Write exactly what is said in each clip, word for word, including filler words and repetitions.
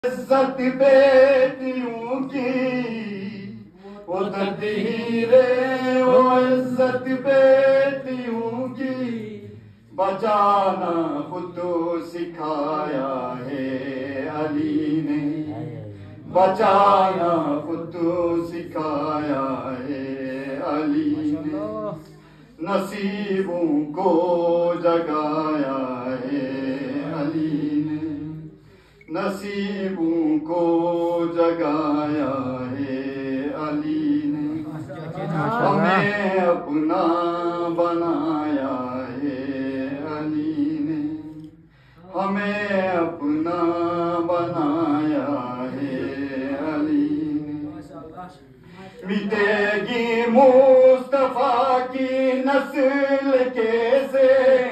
इज्जत बेटियों की वो तदहीरे, वो इज्जत बेटियों की बचाना खुद सिखाया है अली ने, बचाना खुद सिखाया है अली ने, नसीबों को जगाया है अली ने, नसीबों को जगाया है अली ने, हमें अपना बनाया है अली ने, हमें अपना बनाया है अली ने। मिटेगी मुस्तफा की नस्ल कैसे,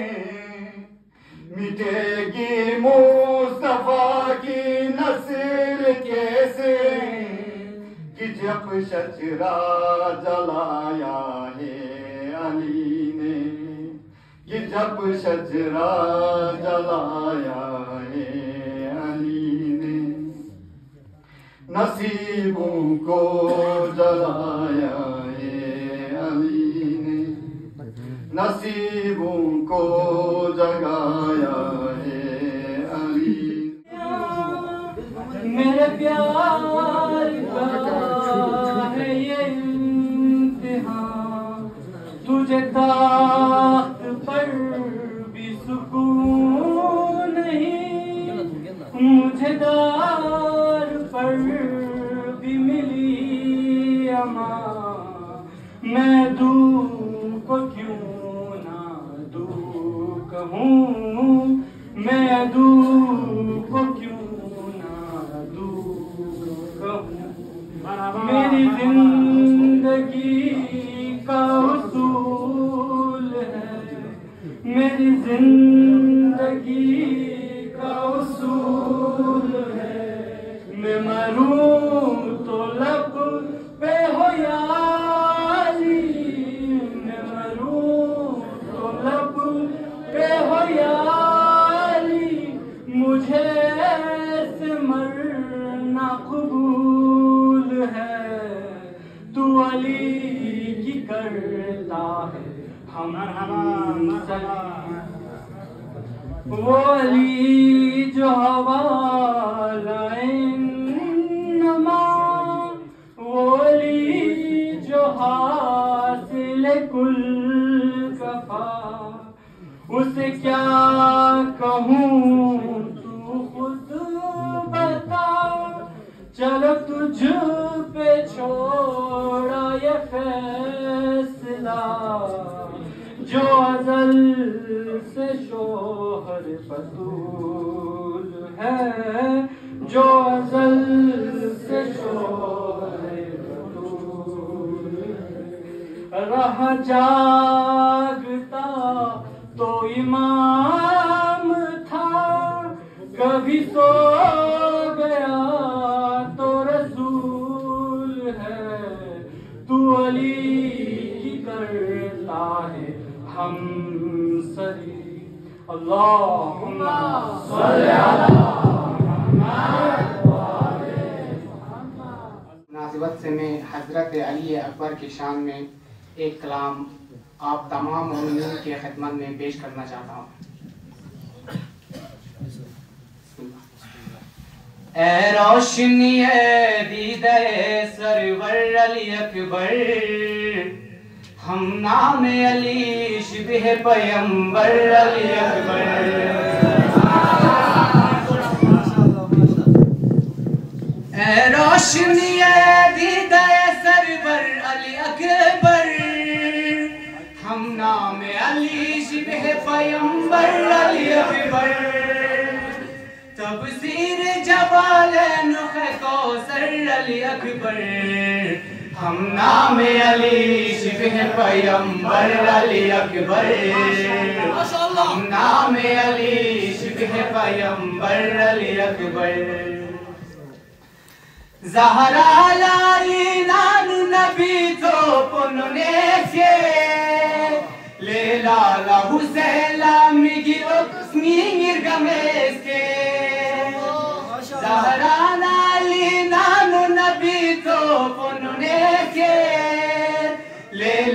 मिटेगी मुस्तफा की नस्ल कैसे, कि जब शजरा जलाया है अली ने, कि जब शजरा जलाया है अली ने, नसीबों को जलाया है अली ने, नसीबों को जगाया है अली। मेरे प्यार का है ये इम्तिहान, तुझे ताख्त पर भी सुकून नहीं, मुझे दार पर भी मिली अमान, मैं दूँ को क्यों ना दूँ कहूँ, मैं दूँ को क्यों ना दूँ कहूँ। मेरी जिंदगी का उसूल है, मेरी जिंदगी का उसूल है, मैं मरूं तो लब पे हो यारी, मैं मरूं तो लब पे हो यारी, मुझे ऐसे मरना कबूल है, तू अली की करता है हम वो अली जो हवाला इन्नमा, वो अली जो हासिल कुल कफा, उसे क्या कहूँ तू खुद बता, चलो तुझ पे छोड़ा ये फैसला, जो अज़ल से शोहर बतूल है, जो अज़ल से शोहर बतूल है। रहा जागता तो इमाम था, कभी सो गया तो रसूल है, तू अली की करता है हम सरी। अल्लाहुम्मा सल्ली अला मुनासिबत से मैं हज़रत अली अकबर की शान में एक कलाम आप तमाम मोमिनीन के खिदमत में पेश करना चाहता हूँ। ऐ रोशनी ऐ दीदे सरवर अली अकबर, हम नाम अली शिबह पैगंबर अली अकबर। ऐ रोशनी ऐ दीदे सरवर अली अकबर, हम नाम अली शिबह पैगंबर अली अकबर। तबसीर जवाल नुख कौसर अली अकबर, हम नाम अली शिबह पैगंबर अली अकबर, हम नाम अली शिबह पैगंबर अली अकबर। ज़हरा लाली नानु नबी तो पुनने से ले लाला हुसैला मिगी ओक्सनी गिरगमेस के Zahra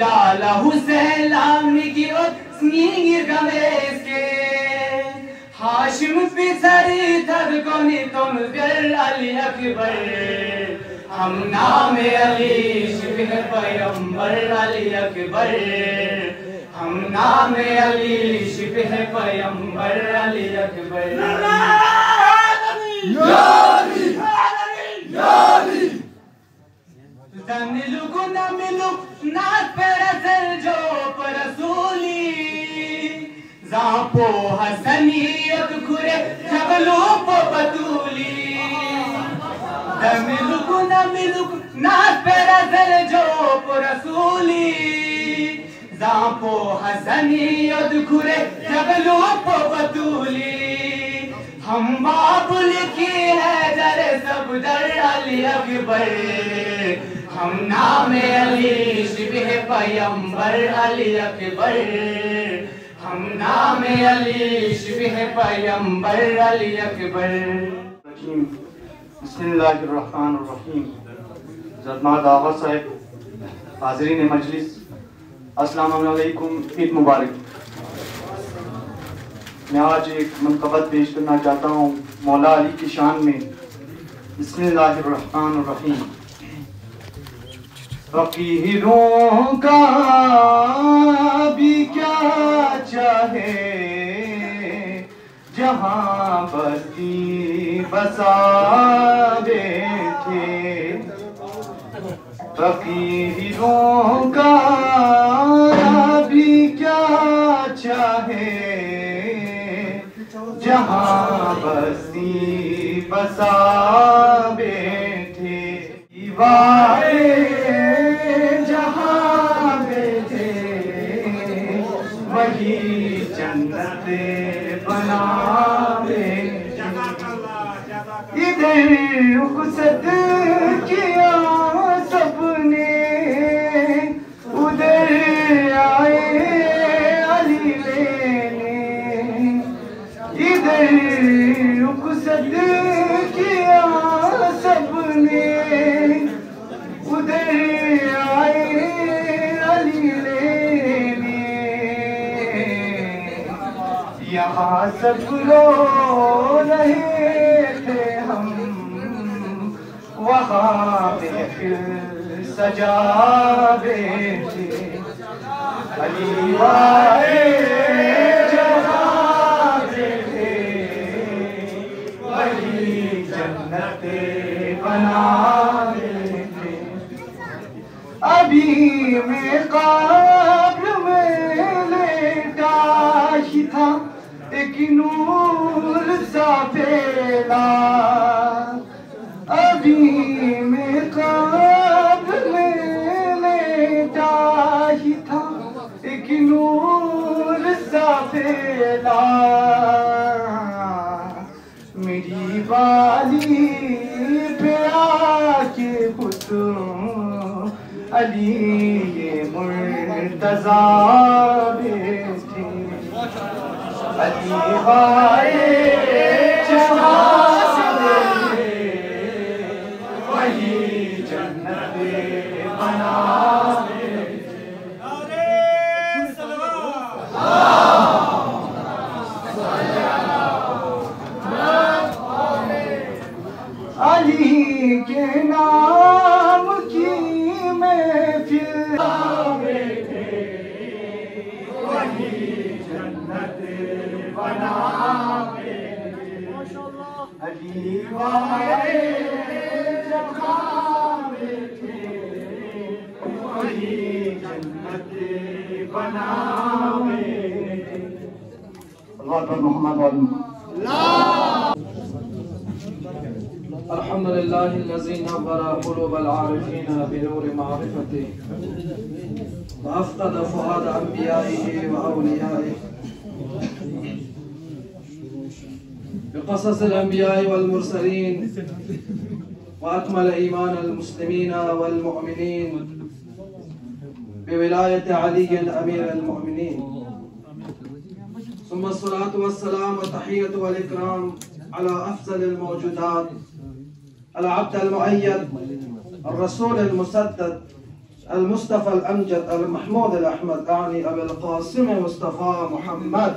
Lala Hussein Lamniki Sneer Gameske Hashim Pisari Tadgoni Tom Gal Ali Akbar Hum Naam Ali Shibh Payambar Ali Akbar Hum Naam Ali Shibh Payambar Ali Akbar Yari Yari Danilu guna milu naat perasal jo parasuli Zampo hasaniyat khure jaglu po patuli Danilu guna milu naat perasal jo parasuli Zampo hasaniyat khure jaglu po patuli हम बाबुल की है दर सब दर Ali Akbar हम नाम Ali शिबह पैगंबर Ali Akbar हम नाम अली शिबह पैगंबर अली अकबर बिस्मिल्लाहिर्रहमानिर्रहीम जनाब आगा साहब हाज़रीन मजलिस अस्सलामु अलैकुम ईद मुबारक। मैं आज एक मनक़बत पेश करना चाहता हूँ मौला अली की शान में। बिस्मिल्लाहिर्रहमानिर्रहीम। फ़कीरों का भी क्या चाहे जहाँ बस्ती बसा बैठे फ़कीरों का भी क्या चाहे जहाँ बस्ती बसा बैठे दीवारे जहाँ बैठे वही जन्नत बना बैठे इधर रुखसत किया सबने उधर आए अली लेने इधर रुखसत किया सबने उधर आए अली लेने यहाँ सब रो रहे थे हम वहाँ महफिल सजा बैठे अली वाले बना देते अभी मैं कब्र में लेटा ही था एक नूर सा फैला अभी मैं कब्र में लेटा ही था एक नूर सा फैला मेरी वाली पे आके खुद अली ये मुर्तज़ा बैठे अली वाले जहाँ से वही जन्नत बना अली के नाम की महफिल बैठे वही जन्नत बना बैठे अली वाले जहाँ बैठे वही जन्नत बना बैठे। अल्लाह पर मोहम्मद अल्हम्दुलिल्लाहिल्लज़ी नव्वरा क़ुलूबल आरिफ़ीन बिनूरि मारिफ़तिही व अफ़क़द फ़ुआद अंबियाइही व औलियाइही बिक़ससिल अंबियाइ वल मुरसलीन व अकमल ईमानल मुस्लिमीन वल मुअमिनीन बिविलायत अलीय्यिन अमीरुल मुअमिनीन सुम्मा अस्सलातु वस्सलाम व तहिय्यतु वल इकराम अला अफ़ज़लिल मौजूदात अल अब्द अल मुअय्यद الرسول المسدد المصطفى الأمجد المحمود الأحمد أعني أبي القاسم مصطفى محمد.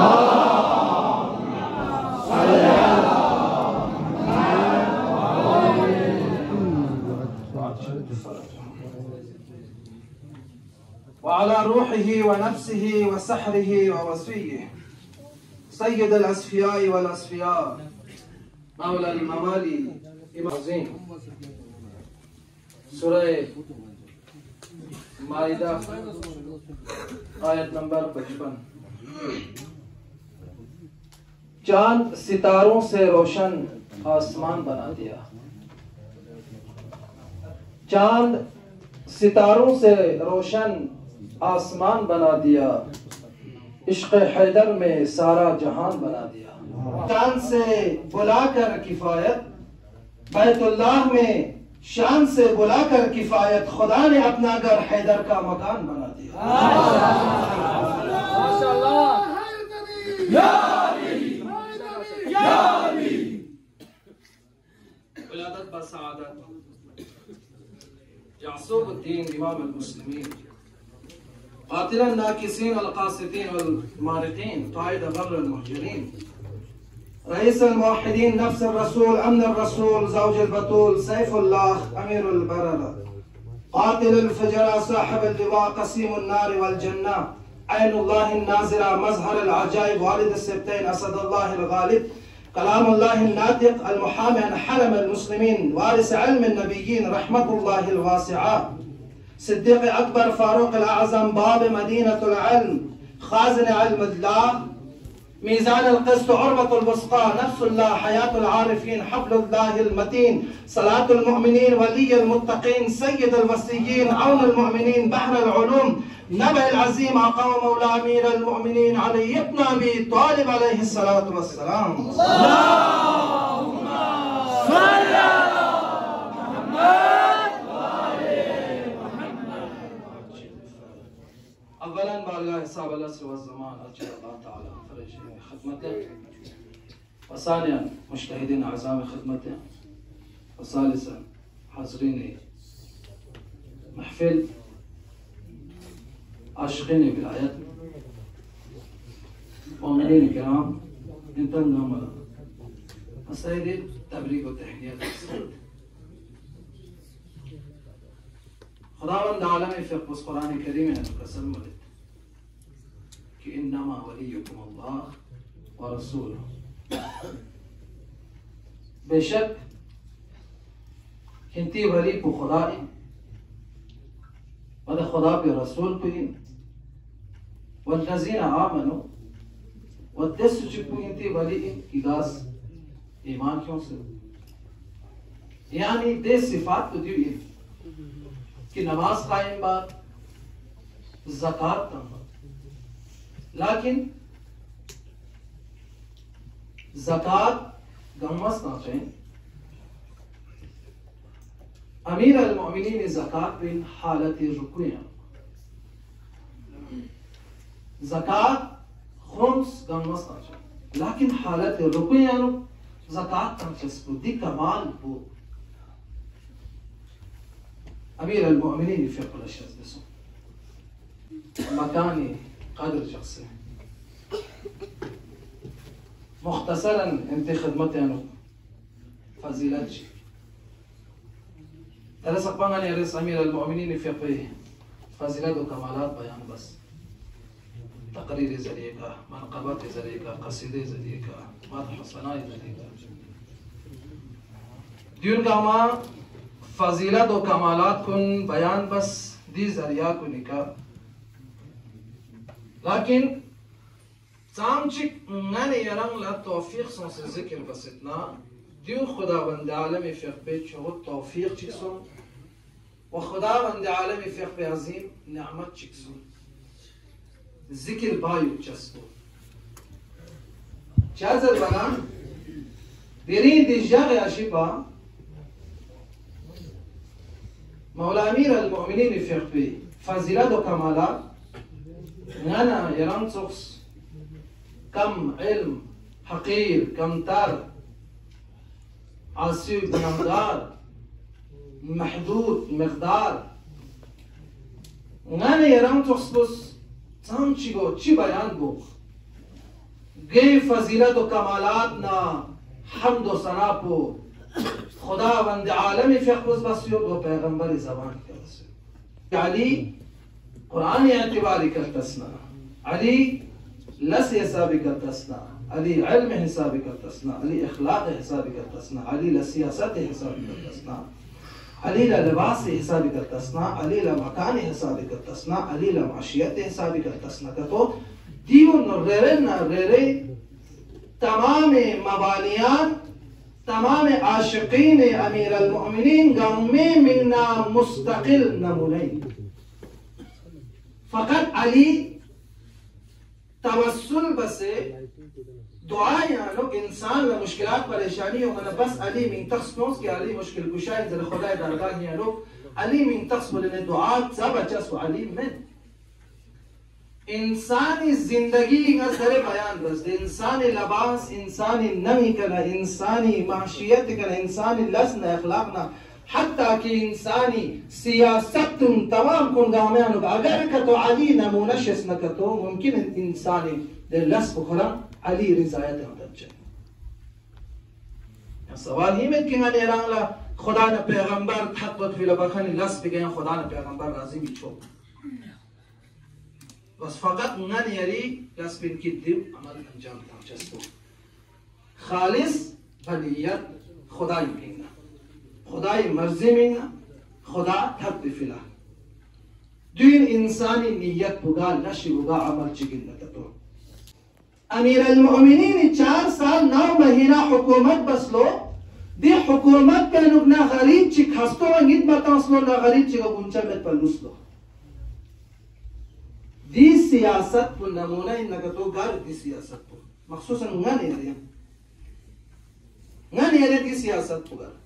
وعلى روحه ونفسه وسحره ووصيه سيد الأصفياء والأصفياء مولى الموالي إمام عظيم. سورة माइदा आयत नंबर पचपन। चांद सितारों से रोशन आसमान बना दिया, चांद सितारों से रोशन आसमान बना दिया, इश्क़ हैदर में सारा जहान बना दिया। चांद से बुलाकर किफायत, बैतुल्लाह में शान से बुलाकर किफायत, खुदा ने अपना घर हैदर का मकान बना दिया। विलादत बसआदत यासूबुद्दीन इमाम अल-मुस्लिमीन कातिलन नाकिसीन अल-कासितीन वल-मारिकीन कायद बर्र अल-मुहजिरीन रईस अल-मुवहिदीन नफ्स अल-रसूल अमन अल-रसूल ज़ौज अल-बतूल सैफुल्लाह अमीर अल-बरर कातिल अल-फजर साहिब अल-लिवा क़सीम अन-नार वल-जन्ना ऐनुल्लाह अन-नाज़िरा मज़हर अल-अजाइब वालिद अस-सिब्तैन असदुल्लाह अल-गालिब कलामुल्लाह अन-नातिक़ अल-मुहामी अन हरम अल-मुस्लिमीन वारिस इल्म अन-नबिय्यीन रहमतुल्लाह अल-वासिआ सिद्दीक़ अकबर फारूक़ अल-आज़म बाब मदीनतुल इल्म खाज़िन इल्मिल्लाह मीज़ान अल-क़िस्त उर्वतुल वुस्क़ा नफ्सुल्लाह हयातुल आरिफ़ीन हब्लुल्लाहिल मतीन सलातुल मुअमिनीन वलियुल मुत्तक़ीन सय्यिदुल वसिय्यीन औनुल मुअमिनीन बहरुल उलूम नबअल अज़ीम आक़ा व मौला अमीरुल मुअमिनीन अली इब्न अबी तालिब अलैहि सलातु वस्सलाम। अल्लाहुम्मा सल्लि अला मुहम्मद व आलि मुहम्मद। अव्वलन बारगाह साहब अल-असर व ज़मान अजल अल्लाह तआला फरज खिदमतें व सानियन मुज्तहिदीन अज़ाम खिदमतें व सालिसन हाज़रीन महफिल आशिक़ीन विलायत मोमिनीन किराम इंतज़ाम मसाइल तबरीक व तहनियत खुदावंद आलम फ़िक़्ह उस कुरान करीम ने कसम मिली कि इन्नमा वलियुकुम अल्लाह व रसूलुहु, बेशक हिंती वली को खुदा व खुदा पे रसूल को वल्लज़ीना आमनु व दस चुकु हिंती वली की गास ईमान क्यों से यानी दे सिफात तो दी कि नमाज कायम बात ज़कात कम, लेकिन ज़कात गमस ना चाहिए। अमीर अल-मुअमिनीन ज़कात बिन हालत रुकुया, ज़कात खुम्स गमस ना चाहिए, लेकिन हालत रुकुया ज़कात कम चस्पो दी कमाल हो। अमीर अल-मुअमिनीन फ़िक़्ह अश-शज़ मकानी قدر شخصي مختصرا انت خدمتي انو فضيلت شي ثلاث اقبان يا رئيس امير المؤمنين في فقه فضيلت وكمالات بيان بس تقرير زليقة منقبات زليقة قصيدة زليقة مدح صناعي زليقة ديون كما فضيلت وكمالات كن بيان بس دي زريعة كنكا لكن تامچك ناني يران لا توفيق سون سي ذكر بسيطنا ديو خدا بند عالمي فيق بيت شو توفيق چكسون وخدا بند عالمي فيق بي عظيم نعمت چكسون ذكر بايو چسبو چازر بنا ديرين دي جاغي اشيبا مولا امير المؤمنين فيق بي فضيلت وكمالات أنا يران صوص كم علم حقير كم تار عصيب مقدار محدود مقدار ngane yaram toxpus sam chigo chi bayan bo gay fazilat o kamalat na hamd o sana po खुदावंद आलमी फ़िक़्र बसियो वो पैगंबर ज़बान के वसियो अली कुरान एतबारी का तस्ना अली लस हिसाबी का तस्ना अली इल्म हिसाबी का तस्ना अली इखलाक हिसाबी का तस्ना अली लसियासत हिसाबी का तस्ना अली लिबास हिसाबी का तस्ना अली मकान हिसाबी का तस्ना अली माशियत हिसाबी का तस्ना का तो दियो नरेरे नरेरे तमाम मबानियात तमाम आशिकीन अमीर अल-मुअमिनीन गम्मे मिन्ना मुस्तकिल नमूने फ़कत अली तवस्सुल बसे दुआएं लोग इंसान में मुश्किलात परेशानी हो गना बस अली मिन तख्सनोस के अली मुश्किल कुशाई जल खुदा दरगाह में लोग अली मिन तख्स बोले दुआ सब अच्छा सो अली में इंसानी जिंदगी का सरे बयान बस इंसानी लबास इंसानी नमी कला इंसानी माशियत कला इंसानी लसन अखलाक ना हत्ता कि इंसानी सियासत तमाम कुन गामें अगर का तो अली नमूना शस न तो मुमकिन इंसानी लस बुखरा अली रिजायत अंदर सवाल ही में कि मैंने रंगला खुदा ने पैगंबर थकवत फिल बखनी लस भी गए खुदा ने पैगंबर राजी भी छो बस फकत नन यरी लस्बिन की दिल अमल अंजाम पहुंचस्तो खालिस बलियत खुदाई मिंगा खुदाई मर्जी मिंगा खुदा थक फिला दिन इंसानी नियत बुगा नशी बुगा अमल चिगिन नतो अमीर अल-मुअमिनीन चार साल नौ महीना हुकूमत बसलो दे हुकूमत पे नुकना गरीब ची खस्तो वंगित बतासलो ना गरीब ची गुंचा में पलुसलो दी सियासत को नमूना इन नगतो गार दी सियासत को मखसूसन ngane yare ngane yare दी सियासत को गार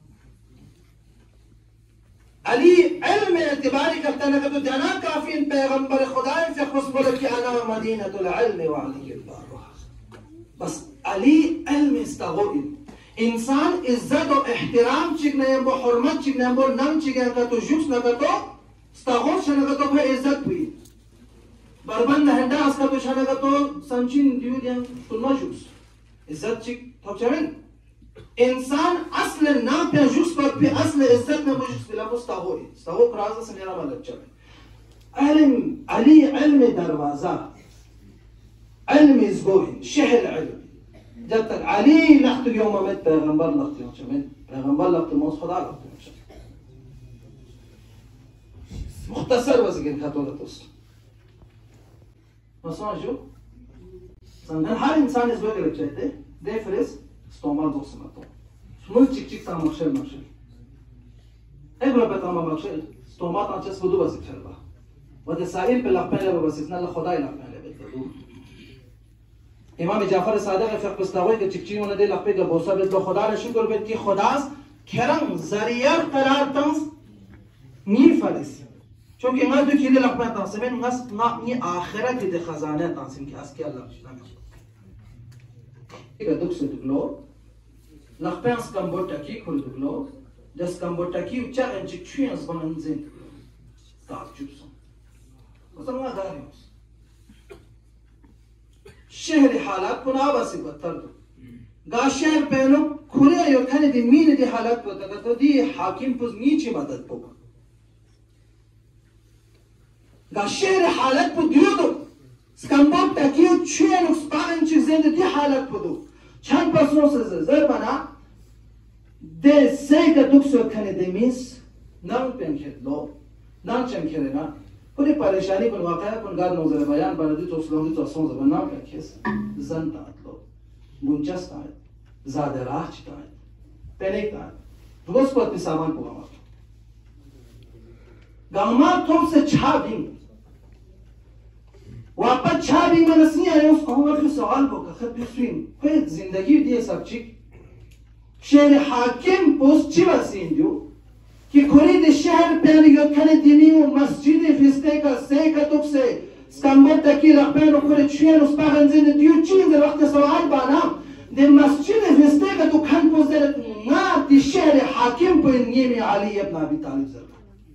अली इल्म एतबारी करता नगतो जाना काफी इन पैगंबर खुदा से खुश बोले कि अना मदीनतुल इल्म व अली बारुहा बस अली इल्म इस्तगोइन इंसान इज्जत और एहतराम चिकने वो हुर्मत चिकने वो नम चिकने का तो जुक्स नगतो इस्तगोश नगतो पे इज्जत हुई बरबंद हंडा असका तो शाना का तो संचिन दियो दिया तो नजुस इज्जत चिक तो चमें इंसान असले ना पे जुस पर पे असले इज्जत में मुझे बिला मुस्ताहो है मुस्ताहो प्राज़ से मेरा मतलब चमें इल्म अली इल्म दरवाजा इल्म इज़गोइन शहर इल्म जब तक अली लख्त यौम में पैगंबर लख्त यौम चमें पैगंबर लख्त मौत खुदा लख्त यौम चमें मुख्तसर वज़िन खातोलतुस مساجو sangan har insan is böyle çete defres stomal doksmato smul çik çik tam makşel makşel egla betam makşel stomat anches vudu bas çelba ve de sail pe laqmele bas isna la khuda laqmele betu imam Jafer Sadiq fiqh pastawai ke çik çik ona de laqpe ga bosa bet lo khuda shukr bet ki khudas kerang zariya qarar tans ni falis چونکه ما دو کلی لقمه تقسیمین ناس نا نی آخرت دی خزانه تقسیم که از کی الله نمیشه که دوست دکلو لقمه از کمبوتا کی کل دکلو دست کمبوتا کی چه انچه چی از بانن زند تعجب سن مثلا ما داریمس شهر حالات پنا باسی بدتر دو گا شهر پهنو کوره یو کنه دی مین دی حالات بوده تو دی حاکم پوز نیچی مدد بوده شهر حالت بود دیودو سکمبوب تکیو چوی نکس باقین چیز زنده دی حالت بودو چند پسنو سزه زر بنا ده سی که دوکسو کنه دمیز نم پین کهد لو نم چند کهده نا پوری پریشانی کن واقعه کن گاد نوزر بیان بردی تو سلام دی تو سون زبان نم پین کهز زن تاید لو گونچست تاید زاده راه چی تاید پینک تاید درست پت پی سامان پوگا مارد گاما توم سے چھا دیں واپس چھا دیں میں نسنی آئے اس کو ہمارے سوال بوکا خط بخشویم خود زندگی دیئے سب چک شہر حاکم پوست چی بسین دیو کہ خورید شہر پہنے یود کھنے دینیو مسجد فستے کا سے کتوک سے سکمبر تکی رخبین و خورید چوین اس پاگن زند دیو چین در وقت سوال بانا دے مسجد فستے کا تو کھن پوست در نا دی شہر حاکم پو نیمی علی ابن ابی طالب زرگا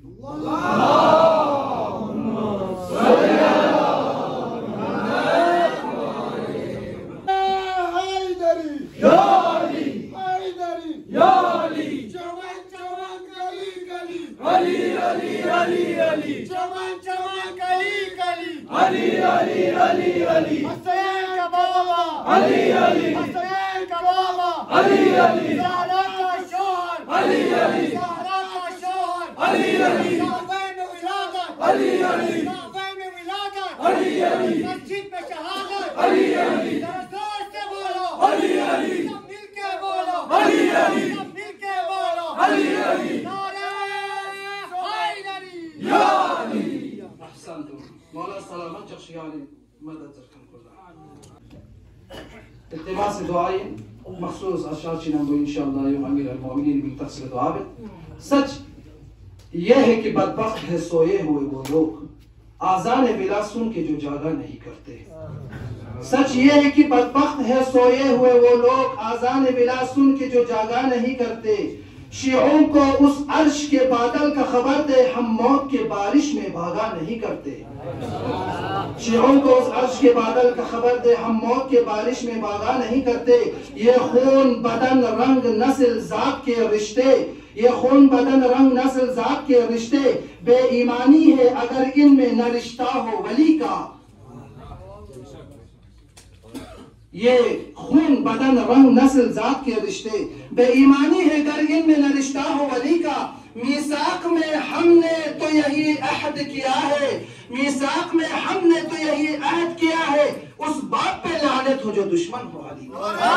मौला सलामत चक्षियाली मदद रखन कुल्ला इल्तिमास दुआई मखसूस अशाची नंबो इंशाअल्लाह यौम अमीर अल-मोमिनीन भी तफसील दुआ में। सच यह है कि बदबख्त है सोए हुए वो लोग आज़ान बिला सुन के जो जागा नहीं करते। सच यह है कि बदबख्त है सोए हुए वो लोग आज़ान बिला सुन के जो जागा नहीं करते। शियों को उस अर्श के बादल का खबर दे, हम मौत के बारिश में भागा नहीं करते। शियों को उस अर्श के बादल का खबर दे, हम मौत के बारिश में भागा नहीं करते। ये खून बदन रंग नस्ल जात के रिश्ते, ये खून बदन रंग नस्ल जात के रिश्ते बेईमानी है अगर इनमें न रिश्ता हो वली का। ये खून बदन रंग नस्ल जात के रिश्ते बेईमानी है अगर इनमें न रिश्ता हो वली का। मीसाक में हमने तो यही अहद किया है, मीसाक में हमने तो यही अहद किया है, उस बात पे लानत हो जो दुश्मन हो अली।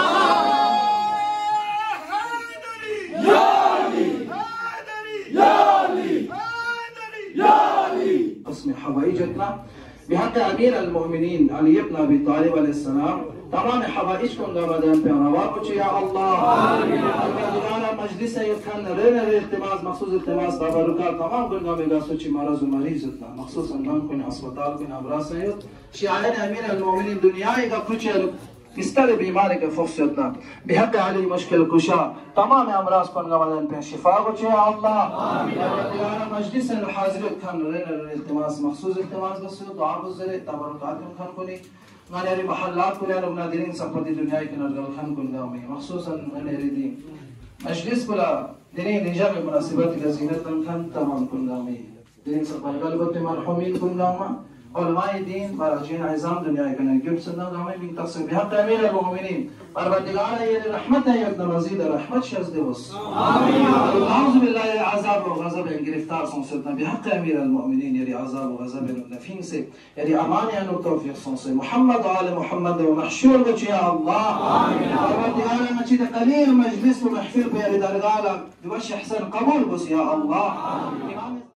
उसमें हवाई जितना बिहार का अमीर अल-मोमिनीन अली इब्न अबी तालिब अलैहिस्सलाम तमाम हवाइज को गवादन पे रवा कुछ या अल्लाह अल्लाह मजलिस है खान रे रे इल्तिमास मखसूस इल्तिमास बाबा रुका तमाम गुनाह में गा सोची मरज मरीज इतना मखसूस अनगान को अस्पताल को अमराज है शियान अमीर अल-मोमिनीन दुनिया का कुछ किस्तर बीमारी के फुर्सत बेहद अली मुश्किल कुशा तमाम अमराज को गवादन पे शिफा कुछ या अल्लाह आमिन मजलिस हाजिर खान रे रे इल्तिमास मखसूस इल्तिमास बस दुआ गुज़रे तबरुकात खान को नहीं गाने महल्लात को लेना अपना दिन संपत्ति दुनिया के नजर खान को गांव में मखसूसन मेरे दी मजलिस बुला दिन निजा में मुनासिबत का ज़ीनत खान तमाम को गांव में दिन संपत्ति गलबत मरहुमीन को गांव में उलमाए दीन बराजीन इज़ाम दुनिया के नजर सन्ना गांव में बिन तफसील बिहक अमीर अल-मोमिनीन परवरदिगार ये रहमत है एक मजीद रहमत शज़ दिवस आमीन अऊज़ु बिल्लाहि अज़ाब व गज़ब गिरफ्तार संसदना बिहक अमीर अल-मोमिनीन ये अज़ाब व गज़ब नफीन से ये अमान या तौफीक से मोहम्मद व आले मोहम्मद व महशूर को या अल्लाह आमीन परवरदिगार मस्जिद कलील मजलिस व महफिल पे दरगाह दिवश अहसन कबूल बस या अल्लाह आमीन।